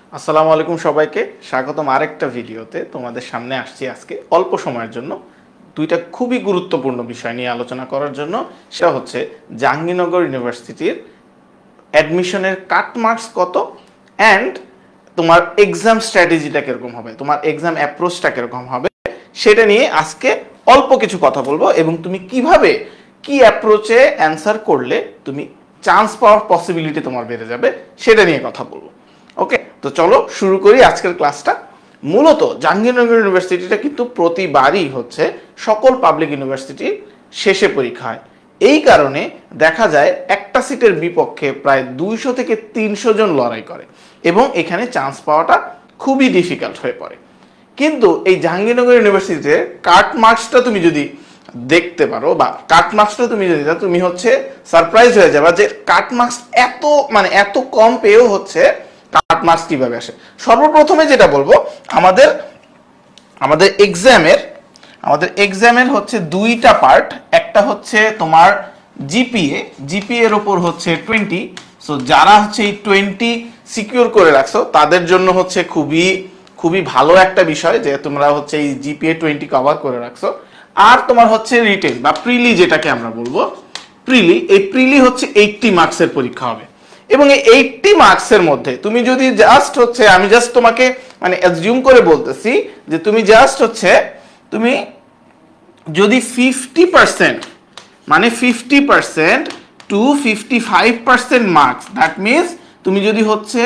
আসসালামু আলাইকুম সবাইকে স্বাগতম আরেকটা ভিডিওতে তোমাদের সামনে আসছি আজকে অল্প সময়ের জন্য দুইটা খুবই গুরুত্বপূর্ণ বিষয় নিয়ে আলোচনা করার জন্য। সেটা হচ্ছে জাহাঙ্গীরনগর ইউনিভার্সিটির অ্যাডমিশনের কাট মার্কস কত অ্যান্ড তোমার এক্সাম স্ট্র্যাটেজিটা কিরকম হবে, তোমার এক্সাম অ্যাপ্রোচটা কিরকম হবে, সেটা নিয়ে আজকে অল্প কিছু কথা বলবো এবং তুমি কিভাবে কি অ্যাপ্রোচে অ্যান্সার করলে তুমি চান্স পাওয়ার পসিবিলিটি তোমার বেড়ে যাবে সেটা নিয়ে কথা বলবো। ওকে, তো চলো শুরু করি আজকের ক্লাসটা। মূলত জাহাঙ্গীরনগর ইউনিভার্সিটিটা কিন্তু প্রতিবারই হচ্ছে সকল পাবলিক ইউনিভার্সিটির শেষে পরীক্ষা হয়। এই কারণে দেখা যায় একটা সিটের বিপক্ষে প্রায় 200 থেকে 300 জন লড়াই করে এবং এখানে চান্স পাওয়াটা খুবই ডিফিকাল্ট হয়ে পড়ে। কিন্তু এই জাহাঙ্গীরনগর ইউনিভার্সিটিতে কাট মার্কসটা তুমি যদি দেখতে পারো বা কাট মার্কসটা তুমি যদি তুমি হচ্ছে সারপ্রাইজ হয়ে যাবে যে কাট মার্কস এত কম পেয়েও হচ্ছে কাট মার্কস কিভাবে আসে। সর্বপ্রথমে যেটা বলবো, আমাদের এক্সামের হচ্ছে দুইটা পার্ট। একটা হচ্ছে তোমার জিপিএ এর উপর হচ্ছে 20। সো যারা হচ্ছে এই 20 সিকিউর করে রাখছো তাদের জন্য হচ্ছে খুবই ভালো একটা বিষয় যে তোমরা হচ্ছে এই জিপিএ 20 কভার করে রাখছো। আর তোমার হচ্ছে রিটেন বা প্রিলি, যেটাকে আমরা বলবো প্রিলি হচ্ছে 80 মার্কসের পরীক্ষা হবে এবং এই 80 মার্কসের মধ্যে তুমি যদি জাস্ট হচ্ছে, আমি জাস্ট তোমাকে মানে অ্যাজিউম করে বলতেছি যে তুমি জাস্ট হচ্ছে তুমি যদি 50% মানে 50% টু 55% মার্কস, দ্যাট মিনস তুমি যদি হচ্ছে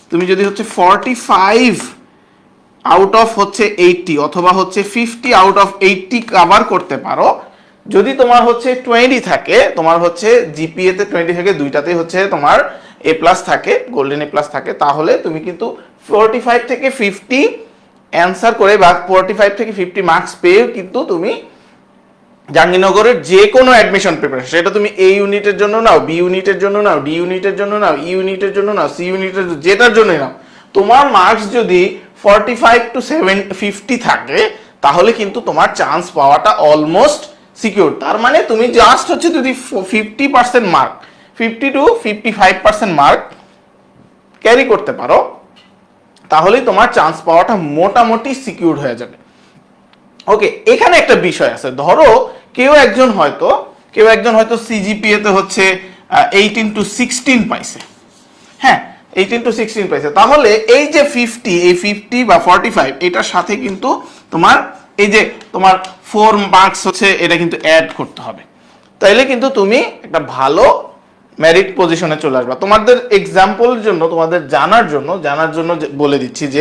45 আউট অফ হচ্ছে 80 অথবা হচ্ছে 50 আউট অফ 80 কভার করতে পারো। যদি তোমার হচ্ছে 20 থাকে, তোমার হচ্ছে জিপিএ তে 20 থাকে, দুইটাতেই হচ্ছে তোমার এ প্লাস থাকে, গোল্ডেন এ প্লাস থাকে, তাহলে তুমি কিন্তু 45 থেকে 50 অ্যান্সার করে বা 45 থেকে 50 মার্কস পেয়ে কিন্তু তুমি জাহাঙ্গীরনগরের যে কোনো অ্যাডমিশন প্রিপারেশন, সেটা তুমি এ ইউনিটের জন্য নাও, বি ইউনিটের জন্য নাও, ডি ইউনিটের জন্য নাও, ই ইউনিটের জন্য নাও, সি ইউনিটের যেটার জন্যই নাও, তোমার মার্কস যদি 45 টু 50 থাকে তাহলে কিন্তু তোমার চান্স পাওয়াটা অলমোস্ট সিকিউর। তার মানে তুমি জাস্ট হচ্ছে যদি 50% মার্ক 50 টু 55% মার্ক ক্যারি করতে পারো তাহলেই তোমার চান্স পাওয়াটা মোটামুটি সিকিউর হয়ে যাবে। ওকে, এখানে একটা বিষয় আছে। ধরো কেউ একজন হয়তো সিজিপিএ তে হচ্ছে 18 টু 16 পাইছে, হ্যাঁ 18 টু 16 পাইছে, তাহলে এই যে 50 বা 45 এটার সাথে কিন্তু তোমার এই যে তোমার 4 মার্কস হচ্ছে এটা কিন্তু অ্যাড করতে হবে। তাইলে কিন্তু তুমি একটা ভালো মেরিট পজিশনে চলে আসবা। তোমাদের এক্সাম্পলের জন্য, তোমাদের জানার জন্য বলে দিচ্ছি যে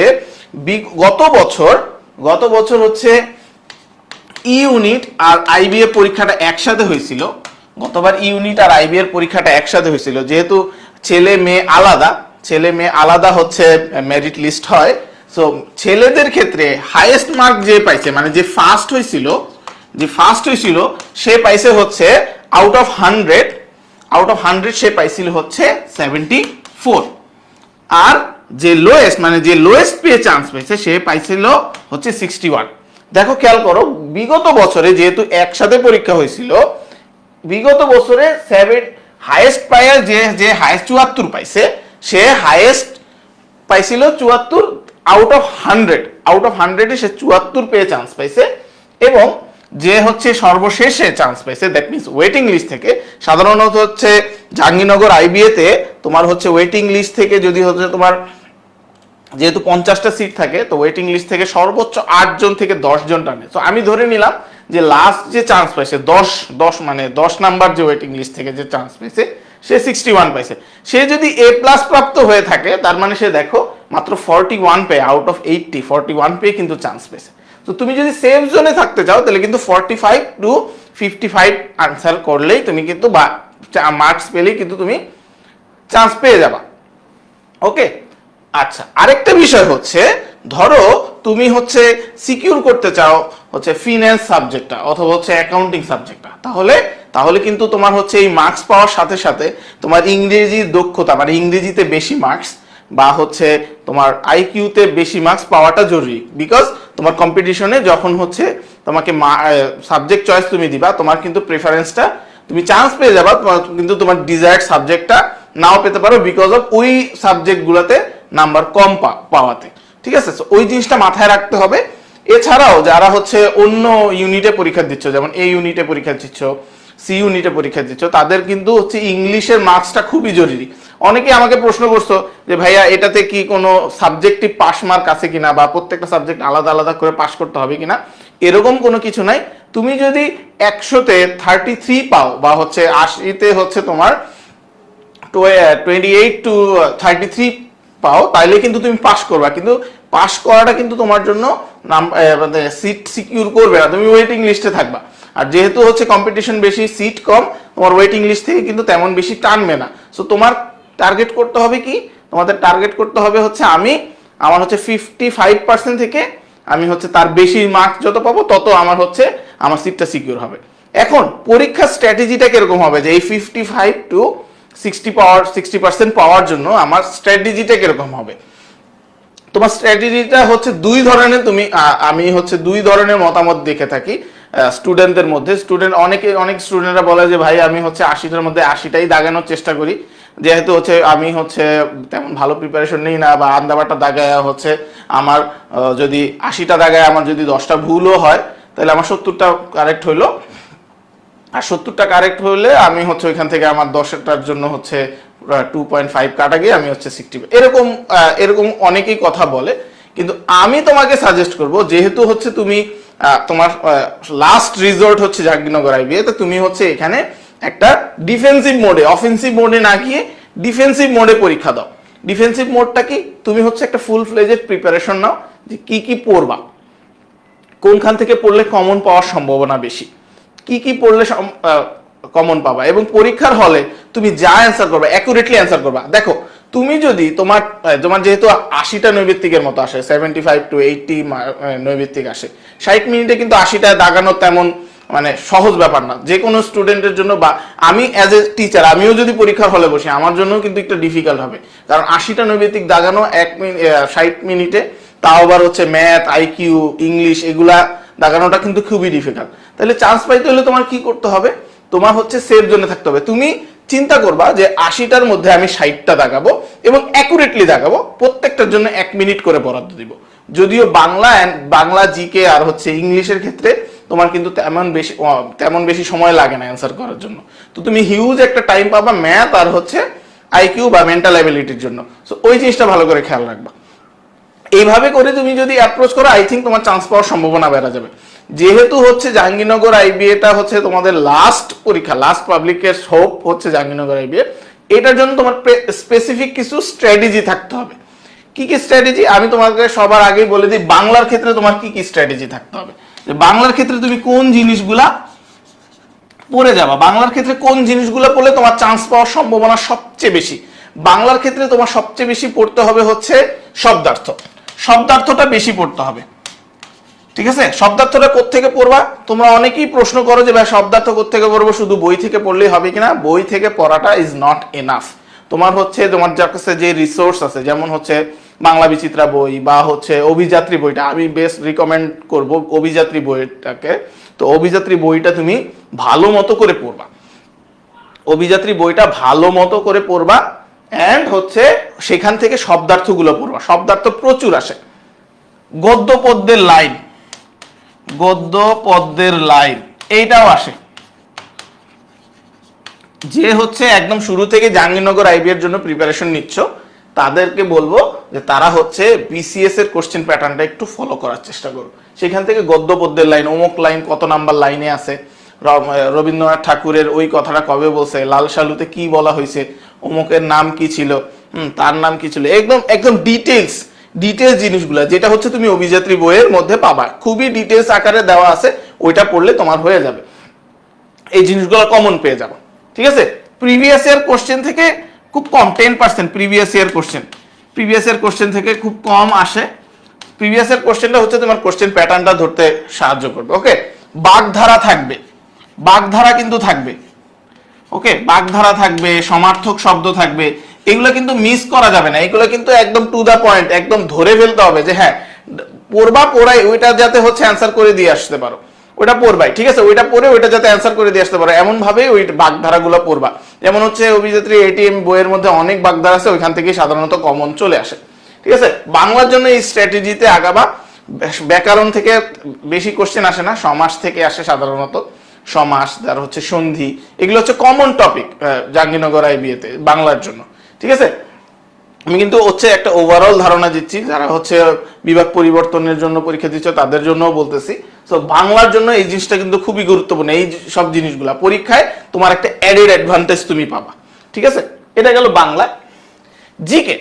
গত বছর হচ্ছে ই ইউনিট আর আইবিএ পরীক্ষাটা একসাথে হয়েছিল। গতবার ই ইউনিট আর আইবিএ এর পরীক্ষাটা একসাথে হয়েছিল, যেহেতু ছেলে মেয়ে আলাদা হচ্ছে মেরিট লিস্ট হয়। সো ছেলেদের ক্ষেত্রে হাইয়েস্ট মার্ক যে পাইছে, মানে যে ফার্স্ট হয়েছিল সে পাইছে হচ্ছে আউট অফ 100 সে পাইছিল হচ্ছে 74। আর যে লোয়েস্ট পেয়ে চান্স পাইছে সে পাইছিল হচ্ছে 61। দেখো খেয়াল করো, বিগত বছরে যেহেতু একসাথে পরীক্ষা হয়েছিল, বিগত বছরে হাইয়েস্ট পায় যে হাইয়েস্ট 74 পাইছে, সে হাইয়েস্ট পাইছিল 74 আউট অফ 100 সে 74 পেয়ে চান্স পাইছে। এবং যে হচ্ছে সর্বশেষে চান্স পাইছে, দ্যাট মিনস ওয়েটিং লিস্ট থেকে, সাধারণত হচ্ছে জাহাঙ্গীরনগর আইবিএ তে তোমার হচ্ছে ওয়েটিং লিস্ট থেকে যদি হচ্ছে তোমার যেহেতু 50টা সিট থাকে, তো ওয়েটিং লিস্ট থেকে সর্বোচ্চ 8 জন থেকে 10 জন টানে। তো আমি ধরে নিলাম যে লাস্ট যে চান্স পাইছে 10 নাম্বার যে ওয়েটিং লিস্ট থেকে যে চান্স পাইছে সে 61 পাইছে। সে যদি এ প্লাস প্রাপ্ত হয়ে থাকে তার মানে সে দেখো মাত্র 41 পেয়ে, আউট অফ 80 41 পেয়ে কিন্তু চান্স পেয়েছে। তো তুমি যদি সেফ জোনে থাকতে চাও তাহলে কিন্তু 45 টু 55 আনসার করলেই তুমি কিন্তু মার্কস পেলেই কিন্তু তুমি চান্স পেয়ে যাবা। ওকে, আচ্ছা, আরেকটা বিষয় হচ্ছে, ধরো তুমি হচ্ছে সিকিউর করতে চাও হচ্ছে ফিন্যান্স সাবজেক্টটা অথবা হচ্ছে অ্যাকাউন্টিং সাবজেক্টটা, তাহলে কিন্তু তোমার হচ্ছে এই মার্কস পাওয়ার সাথে সাথে তোমার ইংরেজির দক্ষতা, মানে ইংরেজিতে বেশি মার্কস বা হচ্ছে তোমার আইকিউতে বেশি মার্কস পাওয়াটা জরুরি। বিকজ তোমার কম্পিটিশনে যখন হচ্ছে তোমাকে সাবজেক্ট চয়েস তুমি দিবা, তোমার কিন্তু প্রেফারেন্সটা তুমি চান্স পেয়ে যাবা, কিন্তু তোমার ডিজায়ার্ড সাবজেক্টটা নাও পেতে পারো বিকজ অফ ওই সাবজেক্টগুলোতে নাম্বার কম পাওয়াতে, ঠিক আছে? ওই জিনিসটা মাথায় রাখতে হবে। এছাড়াও যারা হচ্ছে অন্য ইউনিটে পরীক্ষা দিচ্ছ, যেমন এ ইউনিটে পরীক্ষা দিচ্ছ, সি ইউনিটে পরীক্ষা দিচ্ছ, তাদের কিন্তু হচ্ছে ইংলিশের মার্কসটা খুবই জরুরি। অনেকে আমাকে প্রশ্ন করছো যে ভাইয়া এটাতে কি কোনো সাবজেক্টিভ পাস মার্ক আছে কিনা, বা প্রত্যেকটা সাবজেক্ট আলাদা আলাদা করে পাস করতে হবে কিনা। এরকম কোনো কিছু নাই। তুমি যদি 100-তে 33 পাও, বা হচ্ছে 80-তে হচ্ছে তোমার 28 to 33 পাও, তাইলে কিন্তু তুমি পাস করবা। কিন্তু পাস করাটা কিন্তু তোমার জন্য মানে সিট সিকিউর করবে না, তুমি ওয়েটিং লিস্টে থাকবা। আর যেহেতু হচ্ছে কম্পিটিশন বেশি, সিট কম, তোমার ওয়েটিং লিস্ট থেকে কিন্তু তেমন বেশি টানবে না। সো তোমার টার্গেট করতে হবে কি, তোমাদের টার্গেট করতে হবে হচ্ছে আমার হচ্ছে 55% থেকে আমি হচ্ছে তার বেশি মার্কস যত পাবো তত আমার সিটটা সিকিউর হবে। এখন পরীক্ষার স্ট্র্যাটেজিটা কিরকম হবে, যে এই 55 to 60% পাওয়ার জন্য আমার স্ট্র্যাটেজিটা কিরকম হবে। তোমার স্ট্র্যাটেজিটা হচ্ছে দুই ধরনের, আমি হচ্ছে দুই ধরনের মতামত দেখে থাকি স্টুডেন্টদের মধ্যে। অনেক স্টুডেন্টরা বলে যে ভাই আমি হচ্ছে 80টার মধ্যে 80টাই দাগানোর চেষ্টা করি, যেহেতু হচ্ছে আমি হচ্ছে তেমন ভালো প্রিপারেশন নেই না, বা আন্দাবারটা দাগায় হচ্ছে আমার যদি 80টা দাগায় আমার যদি 10টা ভুলও হয়, তাহলে আমার 70টা কারেক্ট হইলো। আর 70টা কারেক্ট হলে আমি হচ্ছে ওইখান থেকে আমার 10টার জন্য হচ্ছে 2.5 কাটা গিয়ে আমি হচ্ছে 60। এরকম অনেকেই কথা বলে। কিন্তু আমি তোমাকে সাজেস্ট করব, যেহেতু হচ্ছে তুমি তোমার লাস্ট রিসোর্ট হচ্ছে জাহাঙ্গীরনগর আইবিএ, তো তুমি হচ্ছে এখানে একটা ডিফেন্সিভ মোডে, অফেন্সিভ মোডে না গিয়ে ডিফেন্সিভ মোডে পরীক্ষা দাও। ডিফেন্সিভ মোডটা কি, তুমি হচ্ছে একটা ফুল ফ্লেজেড প্রিপারেশন নাও, যে কি পড়বা, কোনখান থেকে পড়লে কমন পাওয়ার সম্ভাবনা বেশি, কি পড়লে কমন পাবা, এবং পরীক্ষার হলে তুমি যা অ্যান্সার করবা অ্যাকুরেটলি অ্যান্সার করবা। দেখো তুমি যদি তোমার যেহেতু 80টা নৈবিত্তিকের মতো আসে, 75 to 80 নৈবিত্তিক আসে, 60 মিনিটে কিন্তু 80টা দাগানো তেমন মানে সহজ ব্যাপার না যে কোনো স্টুডেন্টের জন্য। বা আমি অ্যাজ এ টিচার, আমিও যদি পরীক্ষার হলে বসি, আমার জন্য কিন্তু একটু ডিফিকাল্ট হবে, কারণ 80টা নৈবিত্তিক দাগানো 60 মিনিটে, তাও আবার হচ্ছে ম্যাথ, আইকিউ, ইংলিশ, এগুলা দাগানোটা কিন্তু খুবই ডিফিকাল্ট। তাহলে চান্স পাইতে হলে তোমার কি করতে হবে, তোমার হচ্ছে সেফ জোনে থাকতে হবে। তুমি চিন্তা করবা যে 80টার মধ্যে আমি 60টা দাগাবো, এবং অ্যাকুরেটলি দাগাবো, প্রত্যেকটার জন্য 1 মিনিট করে বরাদ্দ দিব। যদিও বাংলা জিকে আর হচ্ছে ইংলিশের ক্ষেত্রে তোমার কিন্তু তেমন বেশি সময় লাগে না অ্যান্সার করার জন্য। তো তুমি হিউজ একটা টাইম পাবা ম্যাথ আর হচ্ছে আইকিউ বা মেন্টাল অ্যাবিলিটির জন্য। সো ওই জিনিসটা ভালো করে খেয়াল রাখবা। এইভাবে করে তুমি যদি অ্যাপ্রোচ করো, আই থিঙ্ক তোমার চান্স পাওয়ার সম্ভাবনা বেড়ে যাবে। যেহেতু হচ্ছে জাহাঙ্গীরনগর আইবিএটা হচ্ছে তোমাদের লাস্ট পরীক্ষা, লাস্ট পাবলিকের হোপ হচ্ছে জাহাঙ্গীরনগর আইবিএ, এটার জন্য তোমার স্পেসিফিক কিছু স্ট্র্যাটেজি থাকতে হবে। কি স্ট্র্যাটেজি আমি তোমাকে সবার আগেই বলে দিই। বাংলার ক্ষেত্রে তোমার কি স্ট্র্যাটেজি থাকতে হবে, যে বাংলার ক্ষেত্রে তুমি কোন জিনিসগুলা পড়ে যাবা, বাংলার ক্ষেত্রে কোন জিনিসগুলো পড়লে তোমার চান্স পাওয়ার সম্ভাবনা সবচেয়ে বেশি। বাংলার ক্ষেত্রে তোমার সবচেয়ে বেশি পড়তে হবে হচ্ছে শব্দার্থটা বেশি পড়তে হবে, ঠিক আছে? শব্দার্থটা কোত্থেকে পড়বা, তোমরা অনেকেই প্রশ্ন করো যে ভাই শব্দার্থ কোত্থেকে পড়বো, শুধু বই থেকে পড়লেই হবে কিনা। বই থেকে পড়াটা ইজ নট এনাফ। তোমার যার কাছে যে রিসোর্স আছে, যেমন হচ্ছে বাংলা বিচিত্রা বই বা হচ্ছে অভিযাত্রী বইটা, আমি বেস্ট রিকমেন্ড করব অভিযাত্রী বইটাকে। তো অভিযাত্রী বইটা তুমি ভালো মতো করে পড়বা, অভিযাত্রী বইটা ভালো মতো করে পড়বা, এন্ড হচ্ছে সেখান থেকে শব্দার্থগুলো পড়বা। শব্দার্থ প্রচুর আসে। গদ্য পদ্যের লাইন এইটাও আসে। যে হচ্ছে একদম শুরু থেকে জাহাঙ্গীরনগর আইবি এর জন্য প্রিপারেশন নিচ্ছ, তাদেরকে বলবো যে তারা হচ্ছে বিসিএস এর কোশ্চেন প্যাটার্নটা একটু ফলো করার চেষ্টা করো। সেখান থেকে গদ্য পদ্যের লাইন, অমুক লাইন কত নাম্বার লাইনে আছে, রবীন্দ্রনাথ ঠাকুরের ওই কথাটা কবে বলছে, লাল সালুতে কি বলা হয়েছে, অমুকের নাম কি ছিল, তার নাম কি ছিল, একদম ডিটেলস জিনিসগুলো, যেটা হচ্ছে তুমি অভিযাত্রী বইয়ের মধ্যে পাবা, খুবই ডিটেলস আকারে দেওয়া আছে। ওইটা পড়লে তোমার হয়ে যাবে, এই জিনিসগুলো কমন পেয়ে যাবে, ঠিক আছে? প্রিভিয়াস ইয়ার কোশ্চেন থেকে খুব কম, 10% প্রিভিয়াস ইয়ার কোশ্চেন থেকে খুব কম আসে। প্রিভিয়াস ইয়ার কোশ্চেনটা হচ্ছে তোমার কোশ্চেন প্যাটার্নটা ধরতে সাহায্য করবে। ওকে, বাগধারা কিন্তু থাকবে। ওকে, বাগধারা থাকবে, সমার্থক শব্দ থাকবে, এগুলো কিন্তু মিস করা যাবে না। এগুলো কিন্তু একদম টু দা পয়েন্ট, একদম ধরে ফেলতে হবে যে হ্যাঁ পড়াই ওইটা যাতে হচ্ছে অ্যান্সার করে দিয়ে আসতে পারো, ওইটা পড়বাই, ঠিক আছে? ওইটা পড়ে ওইটা যাতে অ্যান্সার করে দিয়ে আসতে পারো, এমন ভাবে ওই বাগধারাগুলো পড়বা। যেমন হচ্ছে অভিযাত্রী এটিএম বইয়ের মধ্যে অনেক বাগধারা আছে, ওইখান থেকে সাধারণত কমন চলে আসে। ঠিক আছে। বাংলার জন্য এই স্ট্র্যাটেজিতে আগাবা। ব্যাকরণ থেকে বেশি কোশ্চেন আসে না, সমাস থেকে আসে সাধারণত, সমাস, তার হচ্ছে সন্ধি, এগুলো হচ্ছে কমন টপিক জাহাঙ্গীরনগর আইবিএ তে বাংলার জন্য। ঠিক আছে, আমি কিন্তু হচ্ছে একটা ওভারঅল ধারণা দিচ্ছি, যারা হচ্ছে বিভাগ পরিবর্তনের জন্য পরীক্ষা দিচ্ছ তাদের জন্যও বলতেছি। সো বাংলার জন্য এই জিনিসটা কিন্তু খুবই গুরুত্বপূর্ণ। এই সব জিনিসগুলা পরীক্ষায় তোমার একটা অ্যাডেড অ্যাডভান্টেজ তুমি পাবা। ঠিক আছে, এটা গেল বাংলা। জিকে,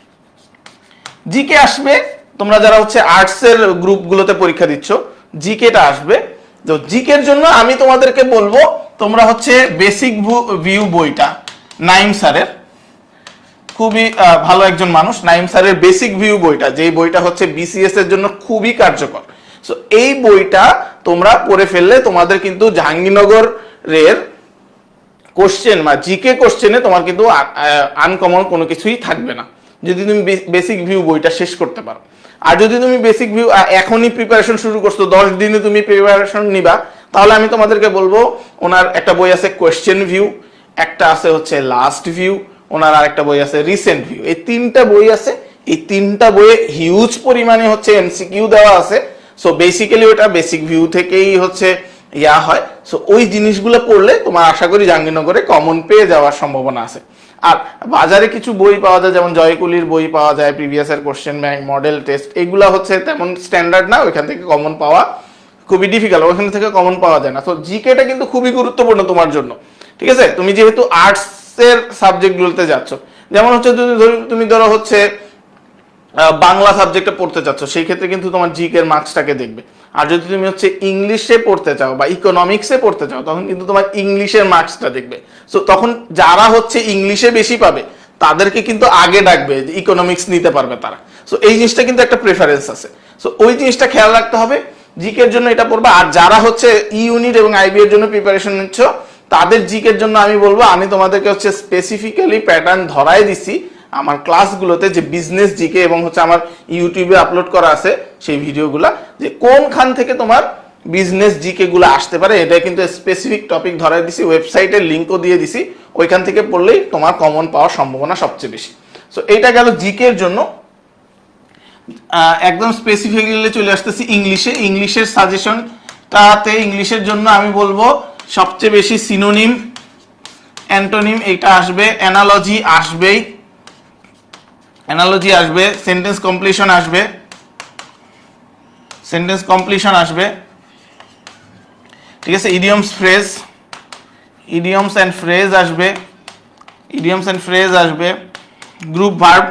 জিকে আসবে তোমরা যারা হচ্ছে আর্টসের গ্রুপগুলোতে পরীক্ষা দিচ্ছ, জিকেটা আসবে। তো জিকের জন্য আমি তোমাদেরকে বলবো তোমরা হচ্ছে বেসিক ভিউ বইটা, নাইম স্যারের, খুবই ভালো একজন মানুষ, নাইম স্যারের বেসিক ভিউ বইটা, যেই বইটা হচ্ছে বিসিএস এর জন্য খুবই কার্যকর। সো এই বইটা তোমরা পড়ে ফেললে তোমাদের কিন্তু জাহাঙ্গীরনগরের কোশ্চেন বা জিকে কোশ্চেনে তোমার কিন্তু আনকমন কোনো কিছুই থাকবে না, যদি তুমি বেসিক ভিউ বইটা শেষ করতে পারো। আর যদি তুমি বেসিক ভিউ এখনই প্রিপারেশন শুরু করছো, 10 দিনে তুমি প্রিপারেশন নিবা, তাহলে আমি তোমাদেরকে বলবো ওনার একটা বই আছে কোশ্চেন ভিউ, একটা আছে হচ্ছে লাস্ট ভিউ, ওনার আর একটা বই আছে রিসেন্ট ভিউ। এই 3টা বই আছে, এই 3টা বইয়ে হিউজ পরিমাণে হচ্ছে এমসিকিউ দেওয়া আছে। সো বেসিক্যালি ওটা বেসিক ভিউ থেকেই হচ্ছে ইয়া হয়। সো ওই জিনিসগুলো পড়লে তোমার আশা করি জাহাঙ্গীরনগরে কমন পেয়ে যাওয়ার সম্ভাবনা আছে। আর বাজারে কিছু বই পাওয়া যায়, যেমন জয়কুলির বই পাওয়া যায়, প্রিভিয়াস এর কোশ্চেন ব্যাংক, মডেল টেস্ট, এগুলা হচ্ছে তেমন স্ট্যান্ডার্ড না, ওইখান থেকে কমন পাওয়া খুবই ডিফিকাল্ট, ওইখান থেকে কমন পাওয়া যায় না। তো জিকেটা কিন্তু খুবই গুরুত্বপূর্ণ তোমার জন্য। ঠিক আছে, তুমি যেহেতু আর্টস এর সাবজেক্টগুলোতে যাচ্ছ, যেমন হচ্ছে তুমি ধরো হচ্ছে বাংলা সাবজেক্টে পড়তে চাচ্ছ, সেই ক্ষেত্রে কিন্তু তোমার জিকের মার্কসটাকে দেখবে। আর যদি তুমি হচ্ছে ইংলিশে পড়তে চাও বা ইকোনমিক্সে পড়তে চাও, তখন কিন্তু তোমার ইংলিশের মার্কসটা দেখবে। সো তখন যারা হচ্ছে ইংলিশে বেশি পাবে তাদেরকে কিন্তু আগে ডাকবে, যে ইকোনমিক্স নিতে পারবে তারা। সো এই জিনিসটা কিন্তু একটা প্রেফারেন্স আছে। সো ওই জিনিসটা খেয়াল রাখতে হবে, জিকের জন্য এটা পড়বে। আর যারা হচ্ছে ই ইউনিট এবং আইবি এর জন্য প্রিপারেশন নিচ্ছ, তাদের জিকের জন্য আমি বলবো, আমি তোমাদেরকে হচ্ছে স্পেসিফিক্যালি প্যাটার্ন ধরাই দিছি আমার ক্লাসগুলোতে, যে বিজনেস জিকে, এবং হচ্ছে আমার ইউটিউবে আপলোড করা আছে সেই ভিডিওগুলা, যে কোনখান থেকে তোমার বিজনেস জিকে গুলো আসতে পারে, এটা কিন্তু স্পেসিফিক টপিক ধরাই দিছি, ওয়েবসাইটের লিঙ্কও দিয়ে দিছি, ওইখান থেকে পড়লেই তোমার কমন পাওয়ার সম্ভাবনা সবচেয়ে বেশি। সো এইটা গেল জিকের জন্য। একদম স্পেসিফিক্যালি চলে আসতেছি ইংলিশে। ইংলিশের সাজেশনটাতে ইংলিশের জন্য আমি বলবো সবচেয়ে বেশি সিনোনিম, অ্যান্টোনিম এটা আসবে, অ্যানালজি আসবেই, অ্যানালজি আসবে, সেন্টেন্স কমপ্লিশন আসবে, সেন্টেন্স কমপ্লিশন আসবে। ঠিক আছে, idioms phrase, idioms and phrase আসবে, ইডিয়মস এন্ড ফ্রেজ আসবে, গ্রুপ ভার্ব,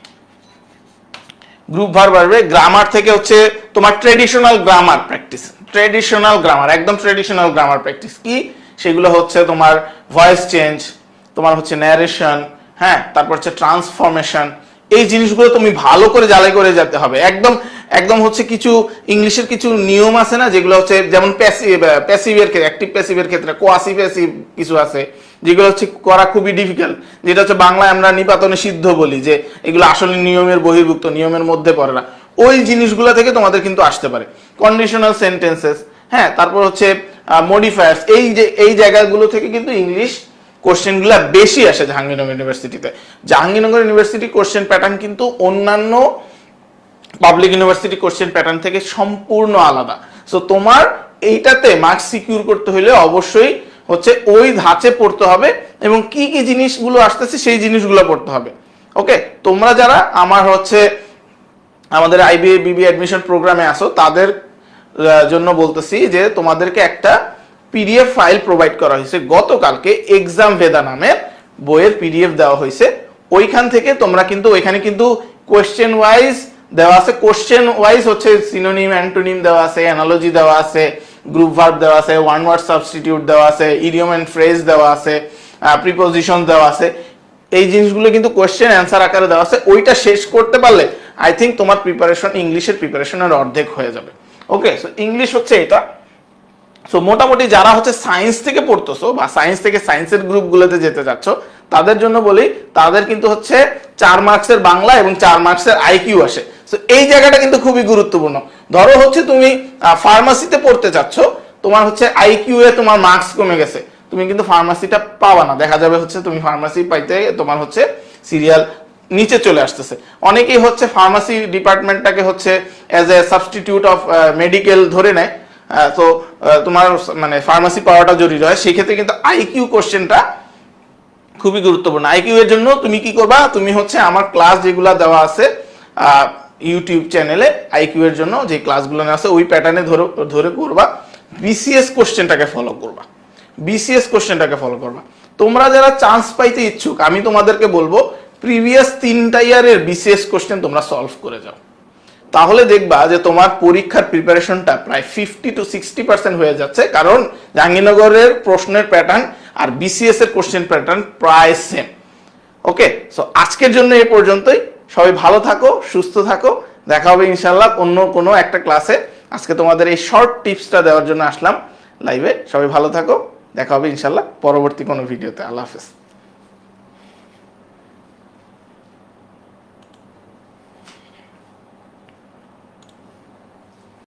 গ্রুপ ভার্ব আসবে। গ্রামার থেকে হচ্ছে তোমার traditional grammar practice, traditional grammar, একদম ট্রেডিশনাল গ্রামার প্র্যাকটিস কি, সেগুলো হচ্ছে তোমার ভয়েস চেঞ্জ, তোমার হচ্ছে ন্যারেশন, হ্যাঁ, তারপর হচ্ছে ট্রান্সফরমেশন, এই জিনিসগুলো তুমি ভালো করে জ্বালাই করে যেতে হবে। একদম একদম হচ্ছে কিছু ইংলিশের কিছু নিয়ম আছে না, যেগুলো হচ্ছে যেমন প্যাসিভের ক্ষেত্রে, অ্যাক্টিভ প্যাসিভের ক্ষেত্রে কোয়াসি প্যাসিভ কিছু আছে, যেগুলো হচ্ছে করা খুবই ডিফিকাল্ট, যেটা হচ্ছে বাংলায় আমরা নিপাতনে সিদ্ধ বলি, যে এগুলো আসলে নিয়মের বহির্ভুক্ত, নিয়মের মধ্যে পড়ে না। ওই জিনিসগুলো থেকে তোমাদের কিন্তু আসতে পারে। কন্ডিশনাল সেন্টেন্সেস, হ্যাঁ, তারপর হচ্ছে মডিফায়ার্স, এই জায়গাগুলো থেকে কিন্তু ইংলিশ কোশ্চেনগুলো বেশি আসে জাহাঙ্গীরনগর ইউনিভার্সিটিতে। জাহাঙ্গীরনগর ইউনিভার্সিটি কোশ্চেন প্যাটার্ন কিন্তু অন্যান্য পাবলিক ইউনিভার্সিটি কোশ্চেন প্যাটার্ন থেকে সম্পূর্ণ আলাদা। সো তোমার এইটাতে মার্কস সিকিউর করতে হলে অবশ্যই হচ্ছে ওই ধাঁচে পড়তে হবে, এবং কি কি জিনিসগুলো আসতেছে সেই জিনিসগুলো পড়তে হবে। ওকে, তোমরা যারা আমার হচ্ছে আমাদের আইবিএ বিবিএ অ্যাডমিশন প্রোগ্রামে আসো, তাদের জন্য বলতেছি যে তোমাদেরকে একটা পিডিএফ ফাইল প্রোভাইড করা হয়েছে গতকালকে, এক্সাম ভেদা নামের বইয়ের পিডিএফ দেওয়া হয়েছে। ওইখান থেকে তোমরা কিন্তু, ওইখানে কিন্তু কোশ্চেন ওয়াইজ দেওয়া আছে, কোশ্চেন ওয়াইজ হচ্ছে সিনোনিম, অ্যান্টোনিম দেওয়া আছে, অ্যানালজি দেওয়া আছে, গ্রুপ ভার্ব দেওয়া আছে, ওয়ান ওয়ার্ড সাবস্টিটিউট দেওয়া আছে, ইডিয়ম এন্ড ফ্রেজ দেওয়া আছে, প্রিপোজিশন দেওয়া আছে। এই জিনিসগুলো কিন্তু কোশ্চেন অ্যান্সার আকারে দেওয়া আছে। ওইটা শেষ করতে পারলে আই থিঙ্ক তোমার প্রিপারেশন, ইংলিশের প্রিপারেশনের অর্ধেক হয়ে যাবে। ওকে, সো ইংলিশ হচ্ছে এটা। সো মোটামুটি যারা হচ্ছে সায়েন্স থেকে পড়তেছো বা সায়েন্স থেকে সায়েন্সের গ্রুপগুলোতে যেতে যাচ্ছ, তাদের জন্য বলি, তাদের কিন্তু হচ্ছে 4 মার্কসের বাংলা এবং 4 মার্কসের আইকিউ আসে। সো এই জায়গাটা কিন্তু খুবই গুরুত্বপূর্ণ। ধরো হচ্ছে তুমি ফার্মাসিতে পড়তে চাচ্ছ, তোমার হচ্ছে আইকিউ এ তোমার মার্কস কমে গেছে, তুমি কিন্তু ফার্মাসিটা পাবা না, দেখা যাবে হচ্ছে তুমি ফার্মাসি পাইতে তোমার হচ্ছে সিরিয়াল নিচে চলে আসতেছে। অনেকেই হচ্ছে ফার্মাসি ডিপার্টমেন্টটাকে হচ্ছে as a substitute of medical ধরে নেয়, তো তোমার মানে ফার্মাসি পাওয়াটা জরুরি হয়, সেক্ষেত্রে কিন্তু আইকিউ কোশ্চেনটা খুবই গুরুত্বপূর্ণ। আইকিউ এর জন্য তুমি কি করবা, তুমি হচ্ছে আমার ক্লাস যেগুলা দেওয়া আছে ইউটিউব চ্যানেলে আইকিউ এর জন্য যে ক্লাসগুলো আছে ওই প্যাটার্নে ধরে করবা, বিসিএস কোশ্চেনটাকে ফলো করবা, বিসিএস কোশ্চেনটাকে ফলো করবা। তোমরা যারা চান্স পাইতে ইচ্ছুক আমি তোমাদেরকে বলবো প্রিভিয়াস 3টা ইয়ারের বিসিএস কোশ্চেন তোমরা সলভ করে যাও, তাহলে দেখবা যে তোমার পরীক্ষার প্রিপারেশনটা প্রায় 50 to 60% হয়ে যাচ্ছে, কারণ জাহাঙ্গীরনগরের প্রশ্নের প্যাটার্ন আর বিসিএস এর কোশ্চেন প্যাটার্ন প্রায় সেম। ওকে, সো আজকের জন্য এই পর্যন্তই। সবাই ভালো থাকো, সুস্থ থাকো, দেখা হবে ইনশাআল্লাহ অন্য কোনো একটা ক্লাসে। আজকে তোমাদের এই শর্ট টিপসটা দেওয়ার জন্য আসলাম লাইভে। সবাই ভালো থাকো, দেখা হবে ইনশাআল্লাহ পরবর্তী কোনো ভিডিওতে। আল্লাহ হাফেজ।